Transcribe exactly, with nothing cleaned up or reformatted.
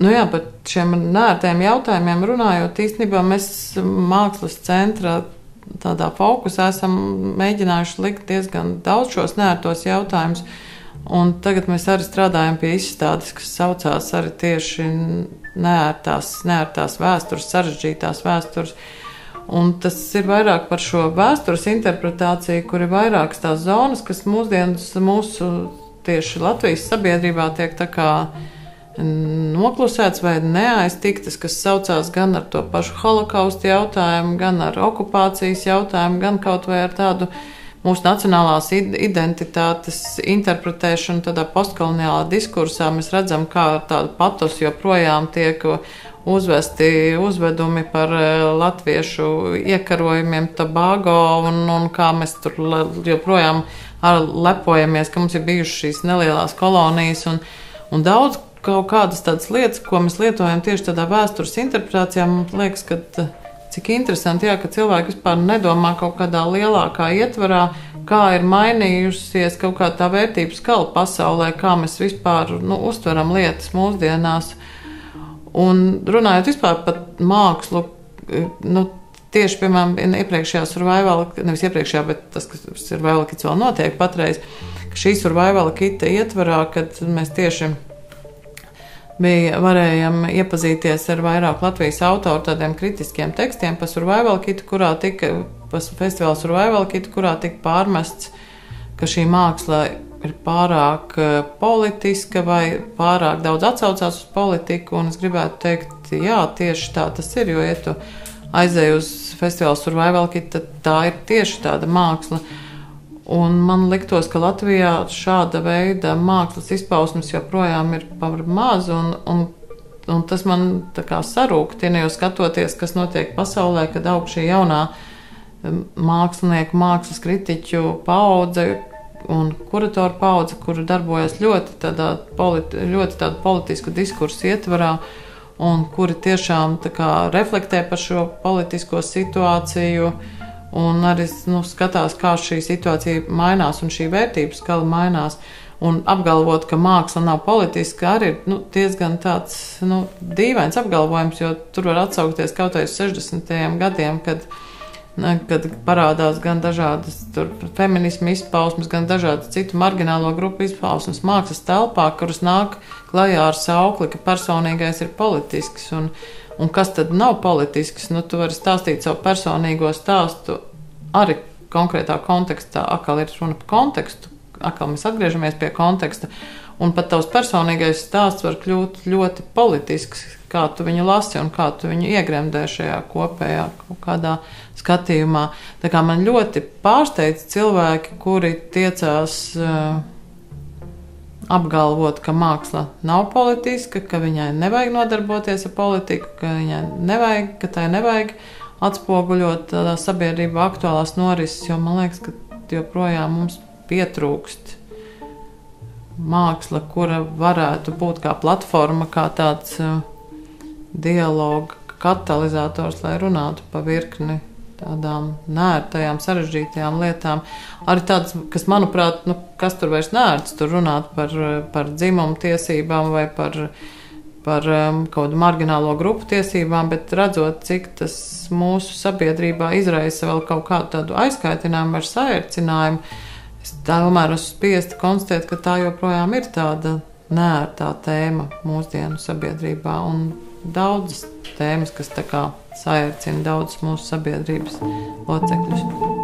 Nu jā, par šiem nērtiem jautājumiem runājot, īstenībā mēs mākslas centra tādā fokusā esam mēģinājuši likt diezgan daudz šos nērtos jautājumus. Un tagad mēs arī strādājam pie izstādes, kas saucās arī tieši neērtās, neērtās vēstures, sarežģītās vēstures. Un tas ir vairāk par šo vēstures interpretāciju, kur ir vairākas tās zonas, kas mūsdienas mūsu tieši Latvijas sabiedrībā tiek tā kā noklusēts vai neaiztiktas, kas saucās gan ar to pašu holokaustu jautājumu, gan ar okupācijas jautājumu, gan kaut vai ar tādu mūsu nacionālās identitātes interpretēšanu tādā postkoloniālā diskursā. Mēs redzam, kā tādu patos joprojām tiek uzvesti uzvedumi par latviešu iekarojumiem Tobago un, un kā mēs tur joprojām lepojamies, ka mums ir bijušas šīs nelielās kolonijas un, un daudz kaut kādas tādas lietas, ko mēs lietojam tieši tādā vēstures interpretācijā. Man liekas, ka cik interesanti, jā, ka cilvēki vispār nedomā kaut kādā lielākā ietvarā, kā ir mainījusies kaut kā tā vērtību skala pasaulē, kā mēs vispār nu, uztveram lietas mūsdienās. Un runājot vispār par mākslu, nu, tieši, piemēram, iepriekšējā survival, nevis iepriekšējā, bet tas, kas survival kits vēl notiek patreiz, ka šī survival kita ietvarā, kad mēs tieši bija, varējām iepazīties ar vairāk Latvijas autoru tādiem kritiskiem tekstiem par survival kitu, kurā tika, par festivālu survival kitu, kurā tika pārmests, ka šī māksla ir pārāk politiska vai pārāk daudz atsaucās uz politiku, un es gribētu teikt, jā, tieši tā tas ir, jo, ja tu aizēji uz festivālu survival kitu, tad tā ir tieši tāda māksla. Un man liktos, ka Latvijā šāda veida mākslas izpausmes joprojām ir par maz, un, un, un tas man tā kā sarūktina, jo skatoties, kas notiek pasaulē, kad aug šī jaunā mākslinieku, mākslas kritiķu paudze un kuratoru paudze, kuru darbojas ļoti tādā, politi, ļoti tādu politisku diskursu ietvarā, un kuri tiešām tā kā reflektē par šo politisko situāciju, un arī nu, skatās, kā šī situācija mainās un šī vērtības skala mainās. Un apgalvot, ka māksla nav politiska, arī ir nu, diezgan tāds nu, dīvains apgalvojums, jo tur var atsaukties kaut vai uz sešdesmitajiem gadiem, kad, kad parādās gan dažādas tur, feminismu izpausmes, gan dažādas citu marginālo grupu izpausmes mākslas telpā, kuras nāk klajā ar saukli, ka personīgais ir politisks. Un, Un kas tad nav politisks? Nu, tu vari stāstīt savu personīgo stāstu arī konkrētā kontekstā. Akal ir runa par kontekstu, akal mēs atgriežamies pie konteksta. Un pat tavs personīgais stāsts var kļūt ļoti politisks, kā tu viņu lasi un kā tu viņu iegremdē šajā kopējā kaut kādā skatījumā. Tā kā man ļoti pārsteidz cilvēki, kuri tiecās uh, apgalvot, ka māksla nav politiska, ka viņai nevajag nodarboties ar politiku, ka viņai nevajag, ka tai nevajag atspoguļot tādā sabiedrībā aktuālās norises, jo man liekas, ka joprojām mums pietrūkst māksla, kura varētu būt kā platforma, kā tāds uh, dialoga katalizators, lai runātu pa virkni tādām nērtajām, sarežģītajām lietām. Arī tāds, kas, manuprāt, nu, kas tur vairs nērts, tur runāt par, par dzimumu tiesībām vai par, par um, kaut kādu marginālo grupu tiesībām, bet redzot, cik tas mūsu sabiedrībā izraisa vēl kaut kādu tādu aizkaitinājumu vai saērcinājumu, es tomēr esmu spiesta konstatēt, ka tā joprojām ir tāda nērtā tēma mūsdienu sabiedrībā un daudzas tēmas, kas tā kā saērcina daudzus mūsu sabiedrības locekļus.